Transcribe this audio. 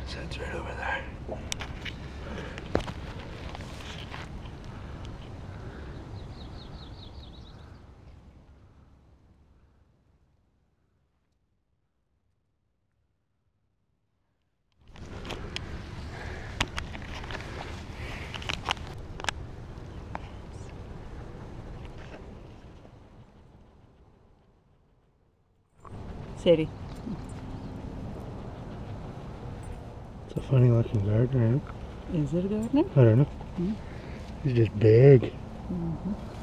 That's right over there. City. It's a funny looking gardener. Is it a gardener? I don't know. He's just big. Mm-hmm.